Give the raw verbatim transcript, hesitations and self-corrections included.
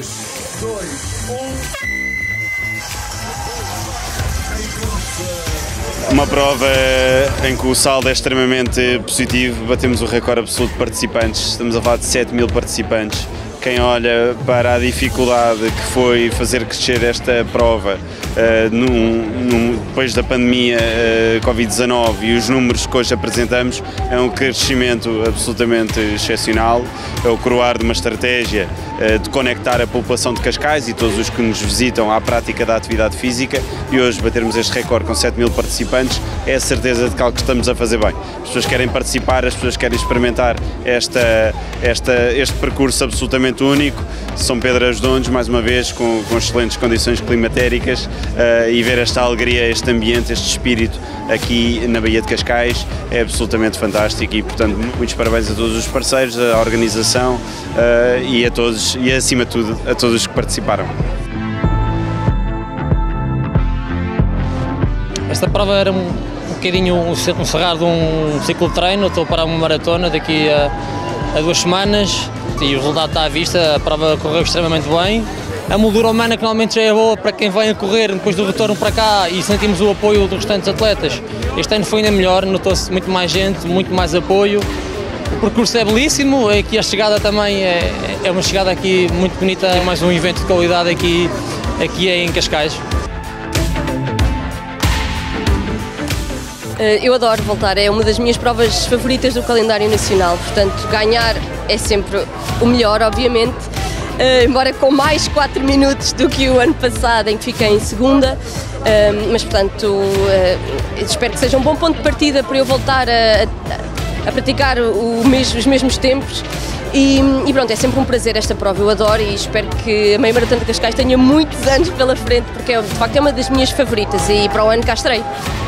três, dois, um. Uma prova em que o saldo é extremamente positivo, batemos o recorde absoluto de participantes, estamos a falar de sete mil participantes. Quem olha para a dificuldade que foi fazer crescer esta prova uh, num, num, depois da pandemia uh, Covid dezanove e os números que hoje apresentamos, é um crescimento absolutamente excepcional, é o coroar de uma estratégia uh, de conectar a população de Cascais e todos os que nos visitam à prática da atividade física, e hoje batermos este recorde com sete mil participantes é a certeza de que algo que estamos a fazer bem. As pessoas querem participar, as pessoas querem experimentar esta, esta, este percurso absolutamente único. São Pedro das Dondes, mais uma vez, com, com excelentes condições climatéricas, uh, e ver esta alegria, este ambiente, este espírito aqui na Baía de Cascais é absolutamente fantástico e, portanto, muitos parabéns a todos os parceiros, à organização uh, e a todos, e acima de tudo, a todos os que participaram. Esta prova era um, um bocadinho um, um cerrado de um ciclo de treino. Estou para uma maratona daqui a, a duas semanas e o resultado está à vista. A prova correu extremamente bem. A moldura humana que normalmente já é boa para quem vem a correr depois do retorno para cá, e sentimos o apoio dos restantes atletas. Este ano foi ainda melhor, notou-se muito mais gente, muito mais apoio. O percurso é belíssimo, aqui a chegada também é, é uma chegada aqui muito bonita, é mais um evento de qualidade aqui, aqui em Cascais. Eu adoro voltar, é uma das minhas provas favoritas do calendário nacional, portanto ganhar é sempre o melhor, obviamente, uh, embora com mais quatro minutos do que o ano passado em que fiquei em segunda, uh, mas portanto uh, espero que seja um bom ponto de partida para eu voltar a, a, a praticar o mesmo, os mesmos tempos. E, e pronto, é sempre um prazer esta prova, eu adoro e espero que a Meia Maratona de Cascais tenha muitos anos pela frente, porque é, de facto é uma das minhas favoritas e para o ano cá estarei.